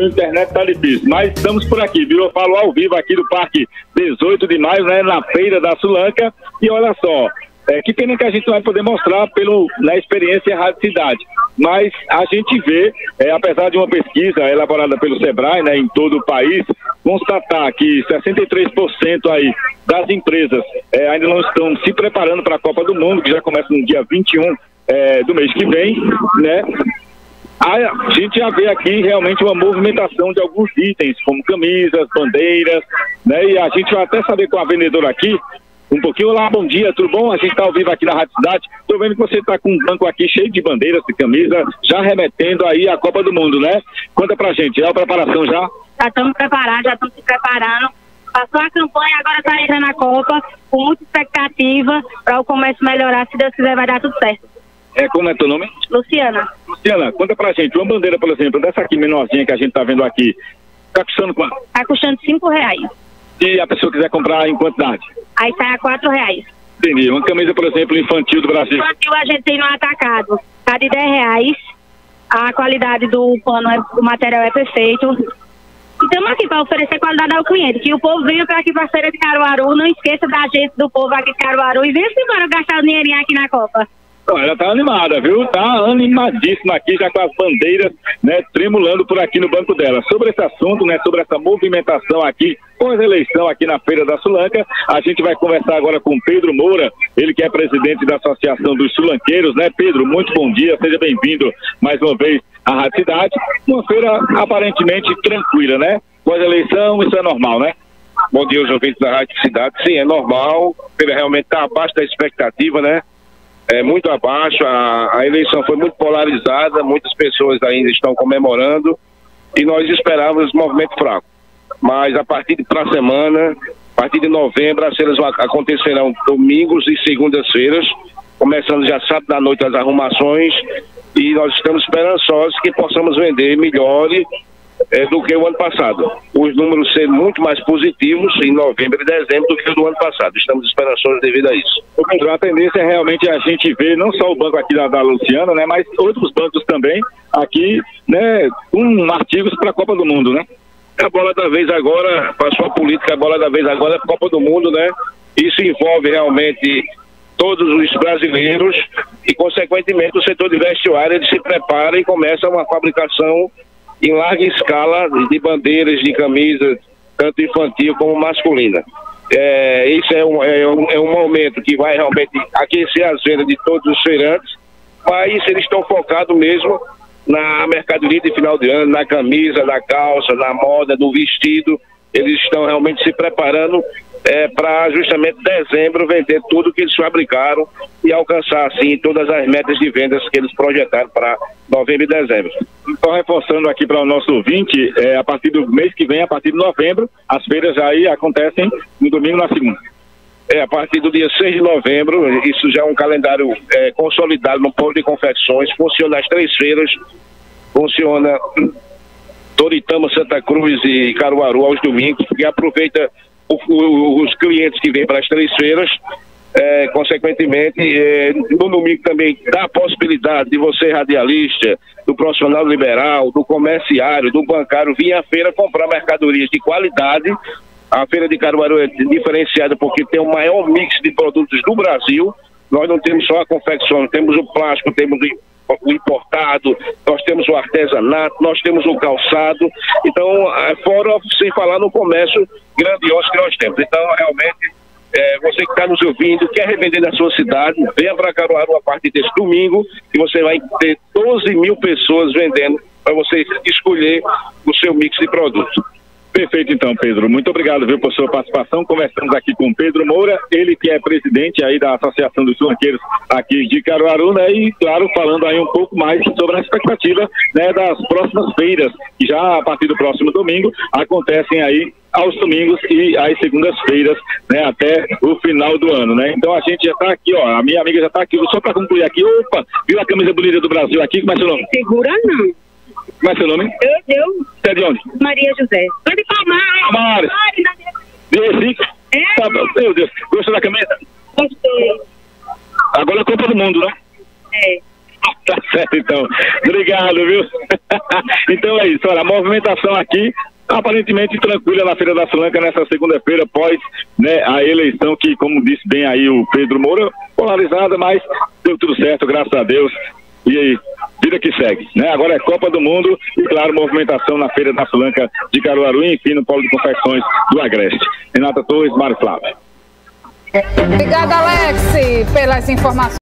internet tá difícil, mas estamos por aqui, viu? Eu falo ao vivo aqui do Parque 18 de Maio, né, na Feira da Sulanca, e olha só, que pena que a gente não vai poder mostrar na experiência Rádio Cidade, mas a gente vê, apesar de uma pesquisa elaborada pelo Sebrae, né, em todo o país, constatar que 63% aí das empresas ainda não estão se preparando para a Copa do Mundo, que já começa no dia 21 do mês que vem, né? A gente já vê aqui realmente uma movimentação de alguns itens, como camisas, bandeiras, né? E a gente vai até saber com a vendedora aqui um pouquinho. Olá, bom dia, tudo bom? A gente está ao vivo aqui na Rádio Cidade. Estou vendo que você está com um banco aqui cheio de bandeiras, de camisa, já remetendo aí a Copa do Mundo, né? Conta pra gente, é a preparação já? Já estamos preparados, já estamos se preparando. Passou a campanha, agora está entrando a Copa, com muita expectativa para o comércio melhorar. Se Deus quiser, vai dar tudo certo. Como é teu nome? Luciana. Luciana, conta pra gente, uma bandeira, por exemplo, dessa aqui menorzinha que a gente tá vendo aqui, tá custando quanto? Tá custando R$5. Se a pessoa quiser comprar em quantidade? Aí sai a R$4. Entendi. Uma camisa, por exemplo, infantil do Brasil? Infantil a gente tem no atacado, tá de R$10. A qualidade do pano, do material é perfeito. E estamos aqui para oferecer qualidade ao cliente. Que o povo venha para aqui para a Feira de Caruaru, não esqueça da gente, do povo aqui de Caruaru, e venha-se embora gastar o dinheirinho aqui na Copa. Ela tá animada, viu? Tá animadíssima aqui, já com as bandeiras, né, tremulando por aqui no banco dela. Sobre esse assunto, né, sobre essa movimentação aqui, pós-eleição aqui na Feira da Sulanca, a gente vai conversar agora com Pedro Moura, ele que é presidente da Associação dos Sulanqueiros, né? Pedro, muito bom dia, seja bem-vindo mais uma vez à Rádio Cidade. Uma feira aparentemente tranquila, né? Pós-eleição, isso é normal, né? Bom dia aos ouvintes da Rádio Cidade. Sim, é normal, a feira realmente está abaixo da expectativa, né? Muito abaixo, a eleição foi muito polarizada, muitas pessoas ainda estão comemorando e nós esperávamos movimento fraco. Mas a partir da semana, a partir de novembro, as feiras acontecerão domingos e segundas-feiras, começando já sábado à noite as arrumações, e nós estamos esperançosos que possamos vender melhor do que o ano passado. Os números serem muito mais positivos em novembro e dezembro do que o do ano passado. Estamos esperançosos devido a isso. A tendência é realmente a gente ver não só o banco aqui da Luciana, né, mas outros bancos também aqui, né, com artigos para a Copa do Mundo, né? A bola da vez agora, passou a política, a bola da vez agora é a Copa do Mundo, né? Isso envolve realmente todos os brasileiros e, consequentemente, o setor de vestuário ele se prepara e começa uma fabricação em larga escala de bandeiras, de camisas, tanto infantil como masculina. Isso é um momento que vai realmente aquecer as vendas de todos os feirantes, mas eles estão focados mesmo na mercadoria de final de ano, na camisa, na calça, na moda, no vestido. Eles estão realmente se preparando para justamente dezembro vender tudo que eles fabricaram e alcançar assim todas as metas de vendas que eles projetaram para novembro e dezembro. Então, reforçando aqui para o nosso ouvinte, a partir do mês que vem, a partir de novembro, as feiras já aí acontecem no domingo e na segunda. A partir do dia 6 de novembro, isso já é um calendário consolidado no polo de confecções, funciona as 3 feiras, funciona Toritama, Santa Cruz e Caruaru aos domingos, que aproveita os clientes que vêm para as 3 feiras, consequentemente, no domingo também dá a possibilidade de você, radialista, do profissional liberal, do comerciário, do bancário, vir à feira comprar mercadorias de qualidade. A feira de Caruaru é diferenciada porque tem o maior mix de produtos do Brasil. Nós não temos só a confecção, temos o plástico, temos o importado, nós temos o artesanato, nós temos o calçado. Então, fora sem falar no comércio grandioso que nós temos. Então, realmente, você que está nos ouvindo, quer revender na sua cidade, venha para Caruaru a partir desse domingo, e você vai ter 12 mil pessoas vendendo para você escolher o seu mix de produtos. Perfeito, então, Pedro. Muito obrigado, viu, por sua participação. Conversamos aqui com Pedro Moura, ele que é presidente aí da Associação dos Sulanqueiros aqui de Caruaru, né? E, claro, falando aí um pouco mais sobre a expectativa, né, das próximas feiras, que já a partir do próximo domingo acontecem aí aos domingos e às segundas-feiras, né, até o final do ano, né? Então a gente já está aqui, ó, a minha amiga já está aqui, só para concluir aqui, opa, viu a camisa bonita do Brasil aqui, como é seu nome? Segura não. Como é seu nome? Eu. Você é de onde? Maria José. Tô de Palmares. De Recife? Tá, meu Deus, gostou da camisa? Gostei. Agora é Copa do Mundo, né? É. Tá certo, então. Obrigado, viu? Então é isso, olha, a movimentação aqui aparentemente tranquila na Feira da Sulanca nessa segunda-feira, após, né, a eleição que, como disse bem aí o Pedro Moura, polarizada, mas deu tudo certo, graças a Deus. E aí, vida que segue, né? Agora é Copa do Mundo e, claro, movimentação na Feira da Sulanca de Caruaru e, enfim, no Polo de Confecções do Agreste. Renata Torres, Mário Flávio. Obrigada, Alex, pelas informações.